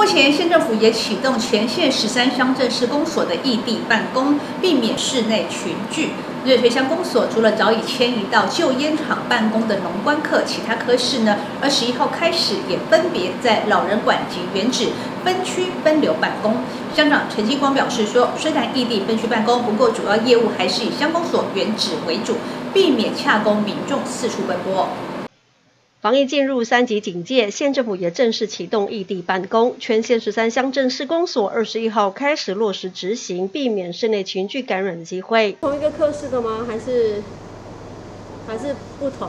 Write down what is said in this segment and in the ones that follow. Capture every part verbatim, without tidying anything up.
前县政府也启动全县十三乡镇市公所的异地办公，避免室内群聚。瑞穗乡公所除了早已迁移到旧烟厂办公的农官课，其他科室呢，二十一号开始也分别在老人馆及原址分区分流办公。乡长陈金光表示说，虽然异地分区办公，不过主要业务还是以乡公所原址为主，避免洽公民众四处奔波。 防疫进入三级警戒，县政府也正式启动异地办公，全县十三乡镇市公所二十一号开始落实执行，避免室内群聚感染的机会。同一个科室的吗？还是还是不同？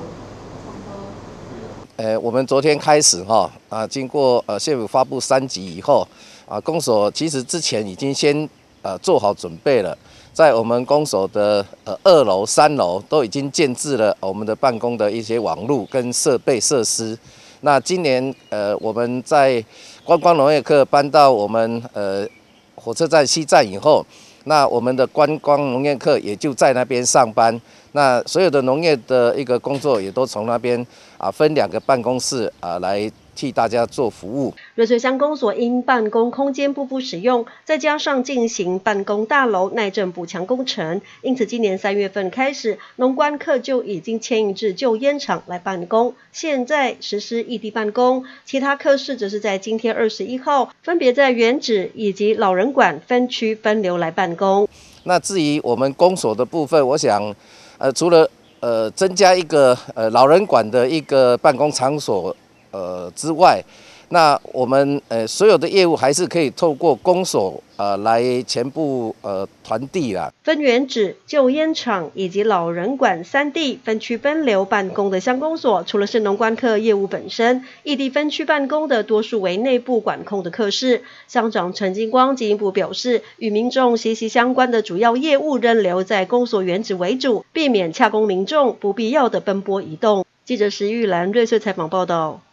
呃，我们昨天开始哈啊，经过呃县府发布三级以后啊，公所其实之前已经先呃做好准备了。在我们公所的呃二楼、三楼都已经建置了我们的办公的一些网络跟设备设施。那今年呃我们在观光农业课搬到我们呃火车站西站以后，那我们的观光农业课也就在那边上班。那所有的农业的一个工作也都从那边啊分两个办公室啊来替大家做服务。 瑞穗乡公所因办公空间不敷使用，再加上进行办公大楼耐震补强工程，因此今年三月份开始，农官课就已经迁移至旧烟厂来办公。现在实施异地办公，其他科室则是在今天二十一号分别在原址以及老人馆分区分流来办公。 那至于我们公所的部分，我想，呃，除了呃增加一个呃老人馆的一个办公场所。呃之外，那我们呃所有的业务还是可以透过公所呃来全部呃传递啦。 分原址、旧烟厂以及老人馆三地分区分流办公的乡公所，除了是农官课业务本身，异地分区办公的多数为内部管控的课室。乡长陈金光进一步表示，与民众息息相关的主要业务仍留在公所原址为主，避免洽公民众不必要的奔波移动。记者石玉兰瑞穗采访报道。